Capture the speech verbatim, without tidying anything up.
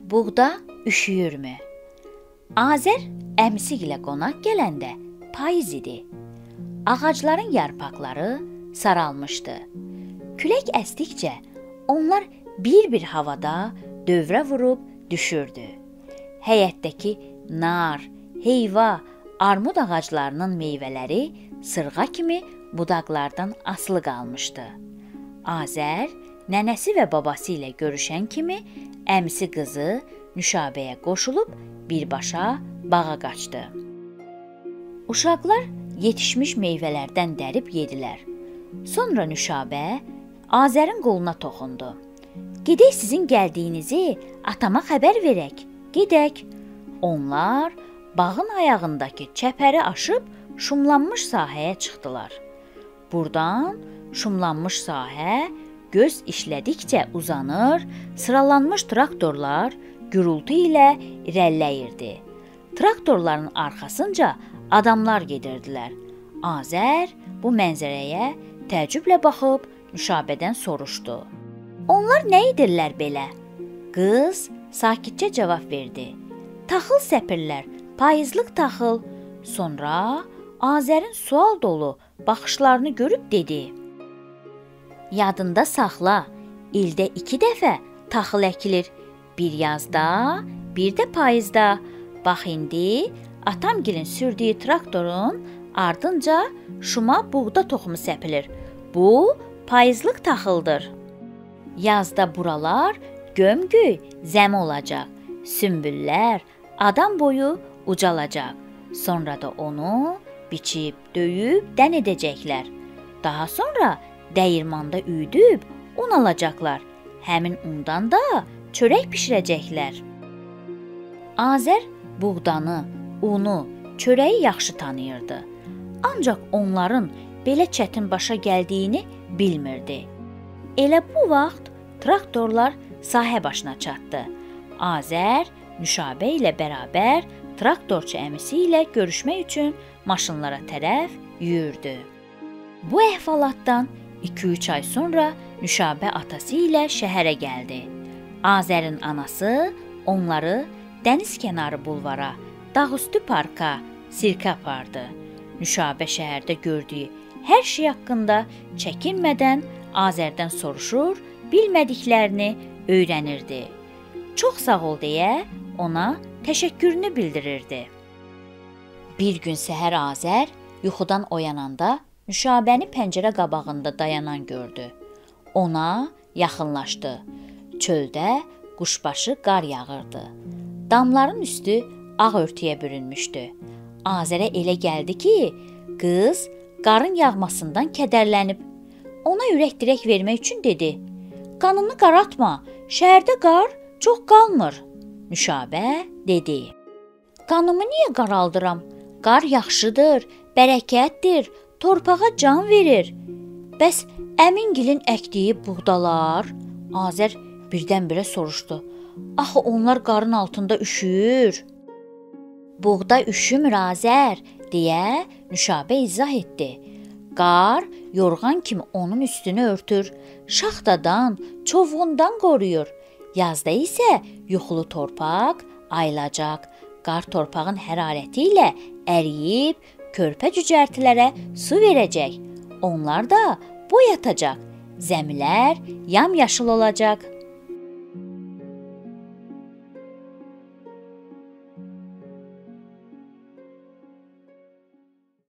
Buğda üşüyürmü? Azər əmisi ilə qonaq gələndə payız idi. Ağacların yarpaqları saralmışdı. Külək əsdikcə onlar bir-bir havada dövrə vurub düşürdü. Həyətdəki nar, heyva, armud ağaclarının meyvələri sırğa kimi budaqlardan asılı qalmışdı. Azər nənəsi və babası ilə görüşən kimi əmisi qızı Nüşabəyə qoşulub birbaşa bağa qaçdı. Uşaqlar yetişmiş meyvələrdən dərib yedilər. Sonra Nüşabə Azərin qoluna toxundu. "Gedək sizin gəldiyinizi atama xəbər verək, gedək." Onlar bağın ayağındakı çəpəri aşıb şumlanmış sahəyə çıxdılar. Burdan şumlanmış sahə göz işlədikcə uzanır, sıralanmış traktorlar gürültü ilə irəliləyirdi. Traktorların arxasınca adamlar gedirdilər. Azər bu mənzərəyə təəccüblə baxıb Nüşabədən soruşdu. "Onlar nə edirlər belə?" Qız sakitcə cavab verdi. "Taxıl səpirlər, payızlıq taxıl." Sonra Azərin sual dolu baxışlarını görüb dedi. "Yadında saxla, ildə iki dəfə taxıl əkilir. Bir yazda, bir də payızda. Bax indi atamgilin sürdüyü traktorun ardınca şuma buğda toxumu səpilir. Bu payızlıq taxıldır. Yazda buralar gömgöy zəmi olacaq. Sümbüllər adam boyu ucalacaq. Sonra da onu biçib, döyüb dən edəcəklər. Daha sonra dəyirmanda üyüdüb un alacaqlar. Həmin undan da çörək bişirəcəklər." Azər buğdanı, unu, çörəyi yaxşı tanıyırdı. Ancaq onların belə çətin başa gəldiyini bilmirdi. Elə bu vaxt traktorlar sahə başına çatdı. Azər Nüşabə ilə bərabər traktorçu əmisi ilə görüşmək üçün maşınlara tərəf yüyürdü. Bu əhvalatdan iki-üç ay sonra Nüşabə atası ilə şəhərə gəldi. Azərin anası onları dəniz kənarı bulvara, dağüstü parka, sirkə apardı. Nüşabə şəhərdə gördüyü hər şey haqqında çəkinmədən Azərdən soruşur, bilmədiklərini öyrənirdi. Çox sağ ol deyə ona təşəkkürünü bildirirdi. Bir gün səhər Azər yuxudan oyananda Nüşabəni pəncərə qabağında dayanan gördü. Ona yaxınlaşdı. Çöldə quşbaşı qar yağırdı. Damların üstü ağ örtüyə bürünmüşdü. Azərə elə gəldi ki, qız qarın yağmasından kədərlənib. Ona ürək dirək vermək üçün dedi: "Qanını qaratma, şəhərdə qar çox qalmır." Nüşabə dedi: "Qanımı niyə qaraldıram? Qar yaxşıdır, bərəkətdir, torpağa can verir." "Bəs əmingilin əkdiyi buğdalar?" Azər birdən-birə soruşdu. "Axı onlar qarın altında üşüyür." "Buğda üşümür Azər," deyə Nüşabə izah etdi. "Qar yorğan kimi onun üstünü örtür, şaxtadan, çovğundan qoruyur. Yazda isə yuxulu torpaq ayılacaq. Qar torpağın hərarəti ilə əriyib körpə cücərtilərə su verəcək. Onlar da boyatacaq. Zəmilər yamyaşıl olacaq."